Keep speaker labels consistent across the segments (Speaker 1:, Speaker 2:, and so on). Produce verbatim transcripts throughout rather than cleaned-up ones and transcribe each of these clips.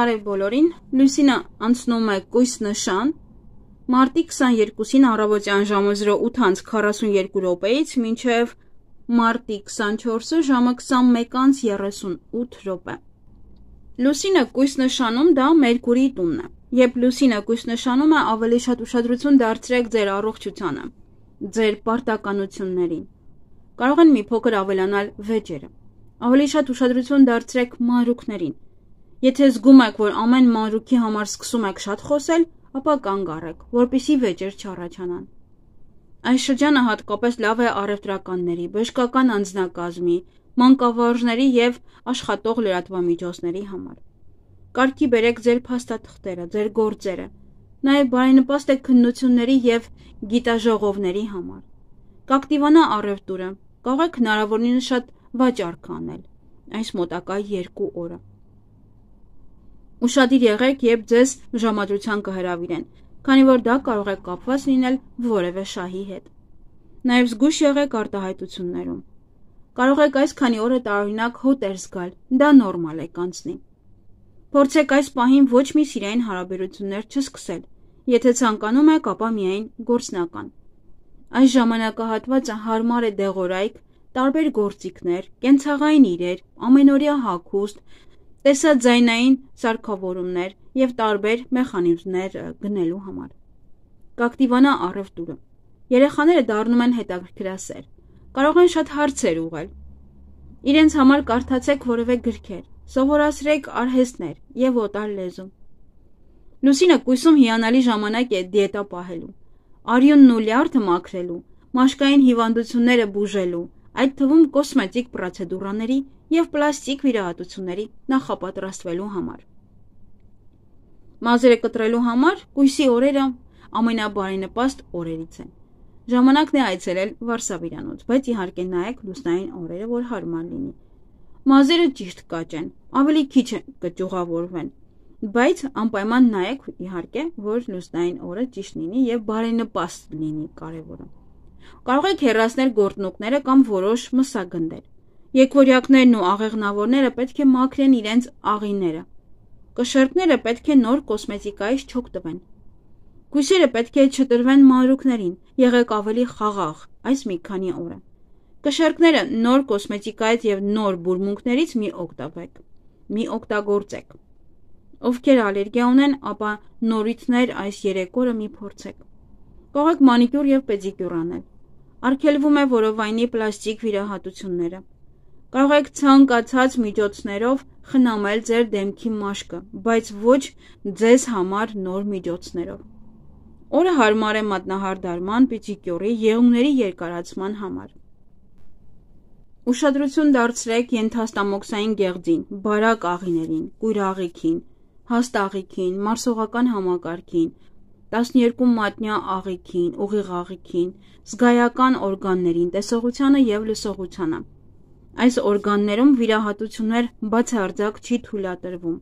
Speaker 1: Բարև բոլորին, Լուսինը անցնում է կույս նշան, մարտի քսաներկուսին առավոտյան ժամը զրո ութ քառասունյոթ րոպեից մինչև մարտի քսանչորսը ժամը քսանմեկ երեսունութ րոպե։ Լուսինը կույս նշանում դա Մերկուրիի տունն է։ Երբ Լուսինը կույս նշանում է, ավելի շատ ուշադրություն դարձրեք ձեր առողջությանը, ձեր պարտականություններին։ Կարող են մի փոքր ավելանալ վեճերը։ Ավելի շատ ուշադրություն դարձրեք մանրուքներին։ Եթե զգում եք, որ ամեն մանրուքի համար սկսում եք շատ խոսել, ապա կանգ առեք, որպեսզի վեճեր չառաջանան։ Այս շրջանը հատկապես լավ է առևտրականների, բժշկական անձնակազմի, մանկավարժների և աշխատող լրատվամիջոցների համար։ Կարգի բերեք ձեր փաստաթղթերը, ձեր գործերը, նաև բարենպաստ է քննությունների և գիտաժողովների համար։ Կակտիվանա առևտուրը, կարող եք հնարավորինս շատ վաճառք անել, այս մոտակա երկու օրը։ Ուշադիր եղեք, երբ ձեզ ժամադրության կհրավիրեն, քանի որ դա կարող է կապված լինել որևէ շահի հետ։ Նաև զգույշ եղեք արտահայտություններում։ Կարող եք այս քանի օրը տարօրինակ հոտեր զգալ, դա նորմալ է կանցնի։ Փորձեք այս պահին ոչ մի սիրային հարաբերություններ չսկսել, եթե ցանկանում եք, ապա միայն գործնական։ Այս ժամանակահատվածը հարմար է դեղորայք, տարբեր գործիքներ, կենցաղային իրեր, ամենօրյա հագուստ, տեսաձայնային սարքավորումներ և տարբեր մեխանիզմներ գնելու համար։ Կակտիվանա առևտուրը։ Երեխաները դառնում են հետաքրքրասեր, կարող են շատ հարցեր ուղղել։ Իրենց համար կարդացեք որևէ գրքեր, սովորացրեք արհեստներ և օտար լեզու։ Լուսինը կույսում հիանալի ժամանակ է դիետա պահելու, արյունն ու լյարդը մաքրելու, մաշկային հիվանդությունները բուժելու, այդ թվում կոսմետիկ պրոցեդուրաների և պլաստիկ վիրահատությունների նախապատրաստվելու համար։ Մազերը կտրելու համար կույսի օրերը ամենաբարենպաստ օրերից են։ Ժամանակն է այցելել վարսավիրանոց, բայց իհարկե նայեք լուսնային օրերը, որ հարմար լինի։ Մազերը ճիշտ կաճեն, ավելի քիչ կճյուղավորվեն, բայց անպայման նայեք իհարկե, որ լուսնային օրը ճիշտ լինի և բարենպաստ լինի կարևորը։ Կարող եք հեռացնել գորտնուկները կամ որոշ մսագնդեր։ Եկվորյակներն ու աղեղնավորները պետք է մաքրեն իրենց աղիները։ Կշեռքները պետք է նոր կոսմետիկայից չօգտվեն։ Կույսերը պետք է չտրվեն մանրուքներին, եղեք ավելի խաղաղ այս մի քանի օրը։ Կշեռքները նոր կոսմետիկայից և նոր բուրմունքներից մի օգտվեք, մի օգտագործեք։ Ովքեր ալերգիա ունեն, ապա նորույթներ այս երեք օրը մի փորձեք։ Կարող եք մանիկյուր և պեդիկյուր անել։ Արգելվում է որովայնի պլաստիկ վիրահատությունները։ Կարող եք ցանկացած միջոցներով խնամել ձեր դեմքի մաշկը, բայց ոչ ձեզ համար նոր միջոցներով։ Օրը հարմար է մատնահարդարման, պედիկյուրի, եղունգների երկարացման համար։ Ուշադրություն դարձրեք ենթաստամոքսային գեղձին, բարակ աղիներին, կույր աղիքին, հաստ աղիքին, մարսողական համակարգին, տասներկու մատնյա աղիքին, ուղիղ աղիքին, զգայական օրգաններին, տեսողությանը և լսողությանը։ Այս օրգաններում վիրահատություններ բացարձակ չի թույլատրվում։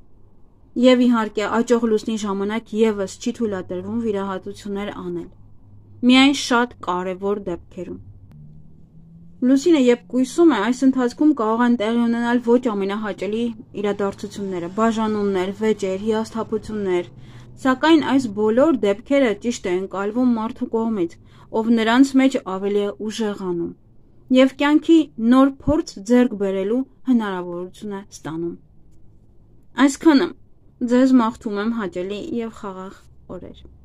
Speaker 1: Եվ իհարկե աճող լուսնի ժամանակ ևս չի թույլատրվում վիրահատություններ անել։ Միայն շատ կարևոր դեպքերում։ Լուսինը երբ կույսում է, այս ընթացքում կարող են տեղի ունենալ ոչ ամենահաճելի իրադարձությունները, բաժանումներ, վեճեր, հիասթափություններ, սակայն այս բոլոր դեպքերը ճիշտ է ընկալվում մարդու կողմից, ով նրանց մեջ ավելի է ուժեղանում և կյանքի նոր փորձ ձեռք բերելու հնարավորություն է ստանում։ Այսքանը ձեզ մաղթում եմ հաճելի և խաղաղ օրեր։